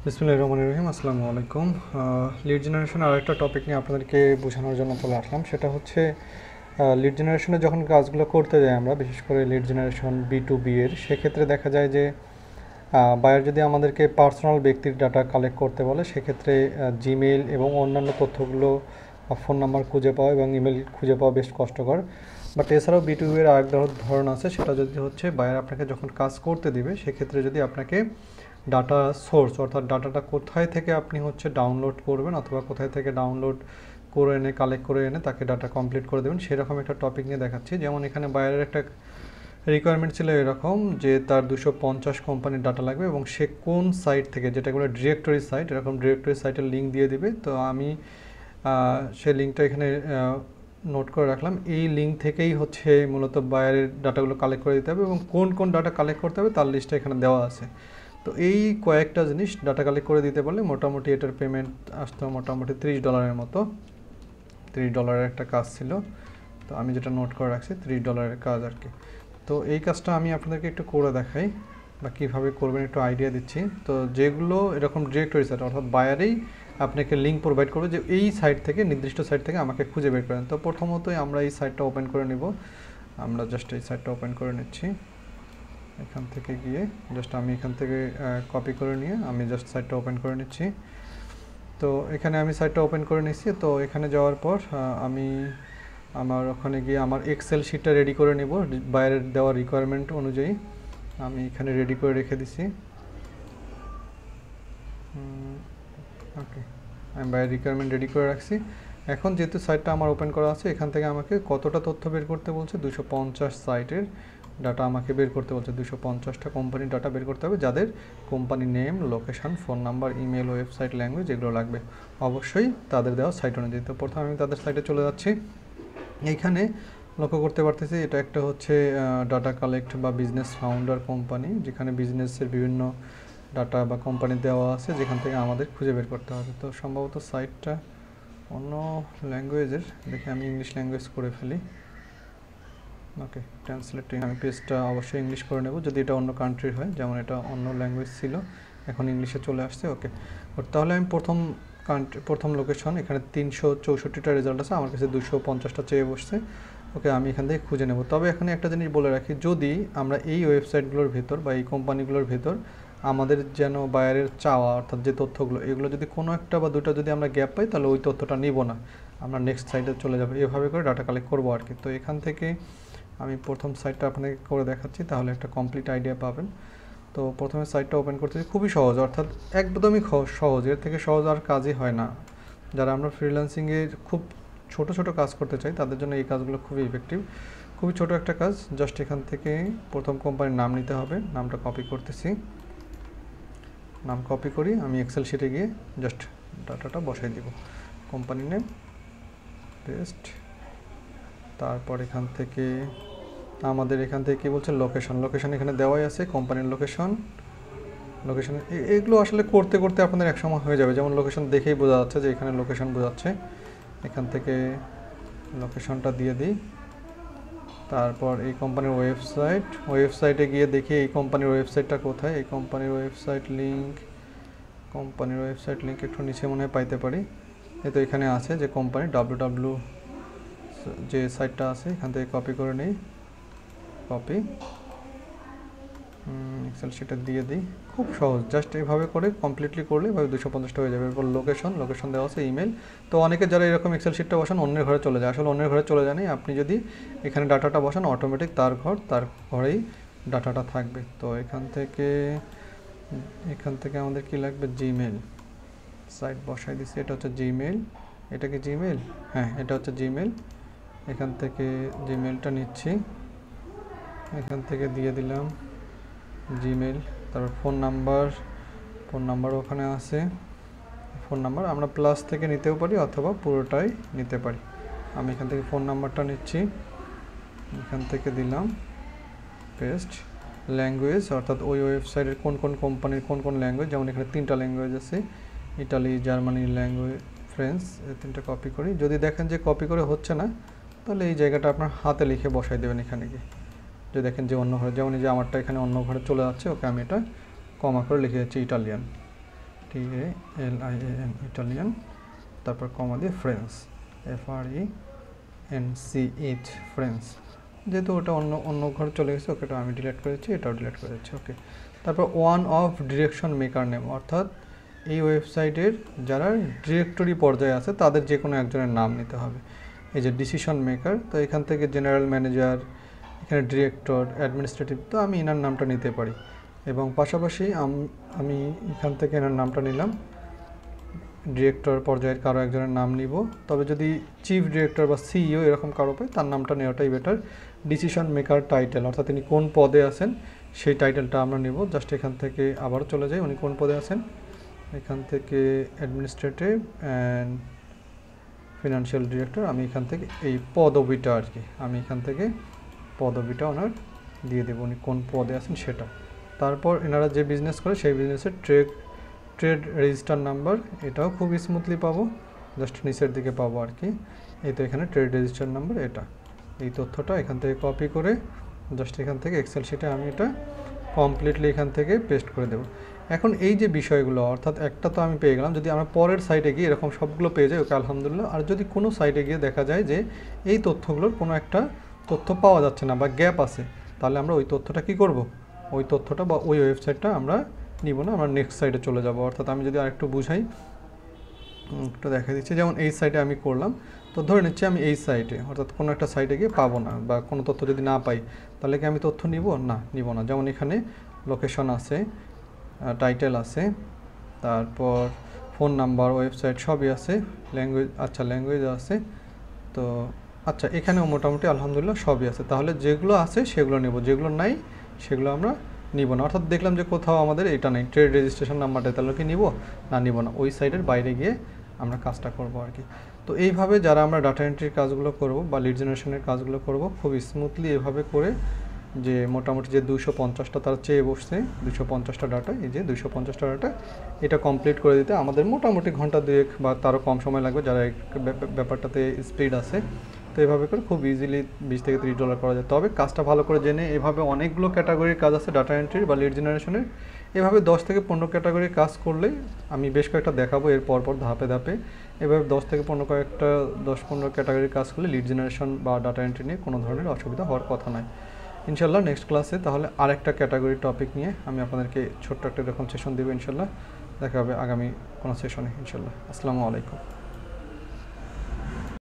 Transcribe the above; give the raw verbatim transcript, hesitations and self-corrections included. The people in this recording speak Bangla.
বিসমিল্লাহির রহমানির রহিম। আসসালামু আলাইকুম। লিড জেনারেশন আর একটা টপিক নিয়ে আপনাদেরকে বোঝানোর জন্য চলে আসলাম। সেটা হচ্ছে লিড জেনারেশনে যখন কাজগুলো করতে যাই আমরা, বিশেষ করে lead generation B to B এর, সেক্ষেত্রে দেখা যায় যে বায়ার যদি আমাদেরকে পার্সোনাল ব্যক্তির ডাটা কালেক্ট করতে বলে, সেক্ষেত্রে জিমেইল এবং অন্যান্য তথ্যগুলো, ফোন নাম্বার খুঁজে পাওয়া এবং ইমেল খুঁজে পাওয়া বেশ কষ্টকর। বাট এছাড়াও বি টু বি এর আরেক ধরন আছে, সেটা যদি হচ্ছে বায়ার আপনাকে যখন কাজ করতে দিবে, সেক্ষেত্রে যদি আপনাকে ডাটা সোর্স, অর্থাৎ ডাটাটা কোথায় থেকে আপনি হচ্ছে ডাউনলোড করবেন অথবা কোথায় থেকে ডাউনলোড করে এনে কালেক্ট করে এনে তাকে ডাটা কমপ্লিট করে দেবেন, সেরকম একটা টপিক নিয়ে দেখাচ্ছি। যেমন এখানে বাইরের একটা রিকোয়ারমেন্ট ছিল এরকম যে তার দুশো পঞ্চাশ কোম্পানির ডাটা লাগবে এবং সে কোন সাইট থেকে, যেটা কোনো ডিরেক্টরি সাইট, এরকম ডিরেক্টরি সাইটের লিঙ্ক দিয়ে দিবে। তো আমি সেই লিঙ্কটা এখানে নোট করে রাখলাম। এই লিঙ্ক থেকেই হচ্ছে মূলত বাইরের ডাটাগুলো কালেক্ট করে দিতে হবে এবং কোন কোন ডাটা কালেক্ট করতে হবে তার লিস্টটা এখানে দেওয়া আছে। তো এই কয়েকটা জিনিস ডাটা কালেক্ট করে দিতে পারলে মোটামুটি এটার পেমেন্ট আসতো মোটামুটি ত্রিশ ডলারের মতো। ত্রিশ ডলারের একটা কাজ ছিল, তো আমি যেটা নোট করে রাখছি ত্রিশ ডলারের কাজ আর কি। তো এই কাজটা আমি আপনাদেরকে একটু করে দেখাই বা কীভাবে করবেন একটু আইডিয়া দিচ্ছি। তো যেগুলো এরকম ডিরেক্টরি সাইট, অর্থাৎ বায়ারেই আপনাকে লিঙ্ক প্রোভাইড করবে যে এই সাইট থেকে, নির্দিষ্ট সাইট থেকে আমাকে খুঁজে বের করেন। তো প্রথমতই আমরা এই সাইটটা ওপেন করে নিব। আমরা জাস্ট এই সাইটটা ওপেন করে নিচ্ছি। এখান থেকে গিয়ে জাস্ট আমি এখান থেকে কপি করে নিয়ে আমি জাস্ট সাইটটা ওপেন করে নিচ্ছি। তো এখানে আমি সাইটটা ওপেন করে নিচ্ছি। তো এখানে যাওয়ার পর আমি আমার ওখানে গিয়ে আমার এক্সেল শিটটা রেডি করে নেব বাইরের দেওয়া রিকোয়ারমেন্ট অনুযায়ী। আমি এখানে রেডি করে রেখে দিছি। ওকে, আমি বাইরের রিকোয়ারমেন্ট রেডি করে রাখছি। এখন যেহেতু সাইটটা আমার ওপেন করা আছে, এখান থেকে আমাকে কতটা তথ্য বের করতে বলছে, দুশো পঞ্চাশ সাইটের ডাটা আমাকে বের করতে বলছে। দুশো পঞ্চাশটা কোম্পানির ডাটা বের করতে হবে, যাদের company name, location, phone number, email, website, language এগুলো লাগবে অবশ্যই তাদের দেওয়া সাইট অনুযায়ী। তো প্রথমে আমি তাদের সাইটে চলে যাচ্ছি। এইখানে লক্ষ্য করতে পারতেছি এটা একটা হচ্ছে ডাটা কালেক্ট বা বিজনেস ফাউন্ডার কোম্পানি, যেখানে বিজনেসের বিভিন্ন ডাটা বা কোম্পানি দেওয়া আছে, যেখান থেকে আমাদের খুঁজে বের করতে হবে। তো সম্ভবত সাইটটা অন্য ল্যাঙ্গুয়েজের, দেখে আমি ইংলিশ ল্যাঙ্গুয়েজ করে ফেলি। ওকে, ট্রান্সলেট আমি পেজটা অবশ্যই ইংলিশ করে নেব যদি এটা অন্য কান্ট্রির হয়, যেমন এটা অন্য ল্যাঙ্গুয়েজ ছিল, এখন ইংলিশে চলে আসছে। ওকে, তাহলে আমি প্রথম কান্ট্রি, প্রথম লোকেশন, এখানে তিনশো চৌষট্টিটা রেজাল্ট আছে, আমার কাছে দুশো পঞ্চাশটা চেয়ে বসছে। ওকে, আমি এখান থেকে খুঁজে নেব। তবে এখানে একটা জিনিস বলে রাখি, যদি আমরা এই ওয়েবসাইটগুলোর ভেতর বা এই কোম্পানিগুলোর ভেতর আমাদের যেন বায়ারের চাওয়া, অর্থাৎ যে তথ্যগুলো, এগুলো যদি কোনো একটা বা দুটো যদি আমরা গ্যাপ পাই, তাহলে ওই তথ্যটা নিব না, আমরা নেক্সট সাইটে চলে যাবো। এভাবে করে ডাটা কালেক্ট করবো আর কি। তো এখান থেকে আমি প্রথম সাইটটা আপনাকে করে দেখাচ্ছি, তাহলে একটা কমপ্লিট আইডিয়া পাবেন। তো প্রথমে সাইটটা ওপেন করতেছি, খুবই সহজ, অর্থাৎ একদমই সহজ, এর থেকে সহজ আর কাজই হয় না। যারা আমরা ফ্রিল্যান্সিংয়ে খুব ছোট ছোট কাজ করতে চাই, তাদের জন্য এই কাজগুলো খুবই ইফেক্টিভ। খুবই ছোট একটা কাজ, জাস্ট এখান থেকে প্রথম কোম্পানির নাম নিতে হবে। নামটা কপি করতেছি, নাম কপি করি, আমি এক্সেল শিটে গিয়ে জাস্ট ডাটাটা বসাই দিব। Company name, paste. তারপর এখান থেকে আমাদের এখান থেকে কী বলছে, লোকেশন। লোকেশন এখানে দেওয়াই আছে, কোম্পানির লোকেশন। লোকেশন এগুলো আসলে করতে করতে আপনাদের এক সময় হয়ে যাবে, যেমন লোকেশন দেখেই বোঝা যাচ্ছে যে এখানে লোকেশন বোঝাচ্ছে। এখান থেকে লোকেশনটা দিয়ে দিই। তারপর এই কোম্পানির ওয়েবসাইট, ওয়েবসাইটে গিয়ে দেখি এই কোম্পানির ওয়েবসাইটটা কোথায়। এই কোম্পানির ওয়েবসাইট লিঙ্ক, কোম্পানির ওয়েবসাইট লিঙ্ক একটু নিচে মনে হয় পাইতে পারি। এই তো এখানে আছে যে কোম্পানি ডাব্লু ডাব্লু যে সাইটটা আছে, এখান থেকে কপি করে নিই, কপি এক্সেল শিটে দিয়ে দিই। খুব সহজ, জাস্ট এইভাবে করে কমপ্লিটলি করলে এভাবে দুশো পঞ্চাশটা হয়ে যাবে। এরপর লোকেশন, লোকেশন দেওয়া আছে, ইমেল। তো অনেকে যারা এরকম এক্সেল শিটটা বসান অন্যের ঘরে চলে যায়, আসলে অন্যের ঘরে চলে যায়নি, আপনি যদি এখানে ডাটাটা বসান অটোমেটিক তার ঘর, তার ঘরেই ডাটাটা থাকবে। তো এখান থেকে এখান থেকে আমাদের কি লাগবে, জিমেল। সাইট বসাই দিচ্ছি, এটা হচ্ছে জিমেল। এটা কি জিমেল? হ্যাঁ, এটা হচ্ছে জিমেল। এখান থেকে জিমেলটা নিচ্ছি, এখান থেকে দিয়ে দিলাম জিমেল। তারপর ফোন নাম্বার, ফোন নাম্বার ওখানে আছে, ফোন নাম্বার আমরা প্লাস থেকে নিতেও পারি অথবা পুরোটাই নিতে পারি। আমি এখান থেকে ফোন নাম্বারটা নিচ্ছি, এখান থেকে দিলাম পেস্ট। ল্যাঙ্গুয়েজ, অর্থাৎ ওই ওয়েবসাইটের কোন কোন কোম্পানির কোন কোন ল্যাঙ্গুয়েজ, যেমন এখানে তিনটা ল্যাঙ্গুয়েজ আছে, ইটালি, জার্মানি, ল্যাঙ্গুয়েজ, ফ্রেঞ্চ, এই তিনটা কপি করি। যদি দেখেন যে কপি করে হচ্ছে না, তাহলে এই জায়গাটা আপনার হাতে লিখে বসাই দেবেন এখানে গিয়ে। যদি দেখেন যে অন্য ঘরে, যেমন এই যে আমারটা এখানে অন্য ঘরে চলে যাচ্ছে, ওকে আমি এটা কমা করে লিখে যাচ্ছি Italian. T A L I A N Italian, তারপর কমা দিয়ে French, F R E N C H French. যেহেতু ওটা অন্য অন্য ঘরে চলে গেছে, ওকে আমি ডিলিট করেছি, এটাও ডিলিট করেছি। ওকে, তারপর one of direction maker name, অর্থাৎ এই ওয়েবসাইটের যারা ডিরেক্টরি পর্যায়ে আছে তাদের যে কোনো একজনের নাম নিতে হবে। এই যে ডিসিশন মেকার, তো এখান থেকে জেনারেল ম্যানেজার, এখানে ডিরেক্টর, অ্যাডমিনিস্ট্রেটিভ, তো আমি এনার নামটা নিতে পারি। এবং পাশাপাশি আমি এখান থেকে এনার নামটা নিলাম, ডিরেক্টর পর্যায়ের কারো একজনের নাম নিব। তবে যদি চিফ ডিরেক্টর বা সিইও এরকম কারো পাই, তার নামটা নেওয়াটাই বেটার। ডিসিশন মেকার টাইটেল, অর্থাৎ তিনি কোন পদে আছেন সেই টাইটেলটা আমরা নিব। জাস্ট এখান থেকে আবার চলে যাই, উনি কোন পদে আছেন, এখান থেকে অ্যাডমিনিস্ট্রেটিভ অ্যান্ড ফিনান্সিয়াল ডিরেক্টর, আমি এখান থেকে এই পদবিটা আর কি আমি এখান থেকে পদবিটা ওনার দিয়ে দেবো, উনি কোন পদে আছেন সেটা। তারপর এনারা যে বিজনেস করে সেই বিজনেসের ট্রেড ট্রেড রেজিস্টার নাম্বার, এটাও খুব স্মুথলি পাবো, জাস্ট নিচের দিকে পাবো আর কি। এই তো এখানে ট্রেড রেজিস্টার নাম্বার, এটা এই তথ্যটা এখান থেকে কপি করে জাস্ট এখান থেকে এক্সেল শিটে আমি এটা কমপ্লিটলি এখান থেকে পেস্ট করে দেবো। এখন এই যে বিষয়গুলো, অর্থাৎ একটা তো আমি পেয়ে গেলাম, যদি আমরা পরের সাইটে গিয়ে এরকম সবগুলো পেয়ে যাই, ওকে আলহামদুলিল্লাহ। আর যদি কোনো সাইটে গিয়ে দেখা যায় যে এই তথ্যগুলোর কোনো একটা তথ্য পাওয়া যাচ্ছে না বা গ্যাপ আছে, তাহলে আমরা ওই তথ্যটা কি করব, ওই তথ্যটা বা ওই ওয়েবসাইটটা আমরা নিব না, আমরা নেক্সট সাইটে চলে যাব। অর্থাৎ আমি যদি আরেকটু বুঝাই, একটু দেখা দিচ্ছি, যেমন এই সাইটে আমি করলাম, তো ধরে নিচ্ছি আমি এই সাইটে, অর্থাৎ কোনো একটা সাইটে গিয়ে পাবো না বা কোনো তথ্য যদি না পাই, তাহলে কি আমি তথ্য নিব না, নিব না। যেমন এখানে লোকেশন আছে, টাইটেল আছে, তারপর ফোন নাম্বার, ওয়েবসাইট সবই আছে, ল্যাঙ্গুয়েজ, আচ্ছা ল্যাঙ্গুয়েজ আছে, তো আচ্ছা এখানেও মোটামুটি আলহামদুলিল্লাহ সবই আছে। তাহলে যেগুলো আছে সেগুলো নেব, যেগুলো নাই সেগুলো আমরা নিব না। অর্থাৎ দেখলাম যে কোথাও আমাদের এটা নেই, ট্রেড রেজিস্ট্রেশন নাম্বারটা, তাহলে কি নিব না, নিব না, ওই সাইটের বাইরে গিয়ে আমরা কাজটা করব আর কি। তো এইভাবে যারা আমরা ডাটা এন্ট্রির কাজগুলো করব বা লিড জেনারেশনের কাজগুলো করব, খুব স্মুথলি এভাবে করে যে মোটামুটি যে দুশো পঞ্চাশটা তারা চেয়ে বসছে, দুশো পঞ্চাশটা ডাটা, এই যে দুশো পঞ্চাশটা ডাটা, এটা কমপ্লিট করে দিতে আমাদের মোটামুটি ঘন্টা দুয়েক বা তারও কম সময় লাগবে, যারা ব্যাপারটাতে স্পিড আছে। তো এভাবে করে খুব ইজিলি বিশ থেকে ত্রিশ ডলার করা যায়। তবে কাজটা ভালো করে জেনে, এভাবে অনেকগুলো ক্যাটাগরির কাজ আছে ডাটা এন্ট্রির বা লিড জেনারেশনের, এভাবে দশ থেকে পনেরো ক্যাটাগরির কাজ করলেই, আমি বেশ কয়েকটা দেখাবো এর পর পর ধাপে ধাপে, এভাবে দশ থেকে পনেরো কয়েকটা দশ পনেরো ক্যাটাগরির কাজ করলে লিড জেনারেশন বা ডাটা এন্ট্রি নিয়ে কোনো ধরনের অসুবিধা হওয়ার কথা নয়। ইনশাল্লাহ নেক্সট ক্লাসে তাহলে আরেকটা ক্যাটাগরি টপিক নিয়ে আমি আপনাদেরকে ছোট্ট একটা এরকম সেশন দেবো ইনশাল্লাহ। দেখা হবে আগামী কোনো সেশনে ইনশাল্লাহ। আসসালামু আলাইকুম।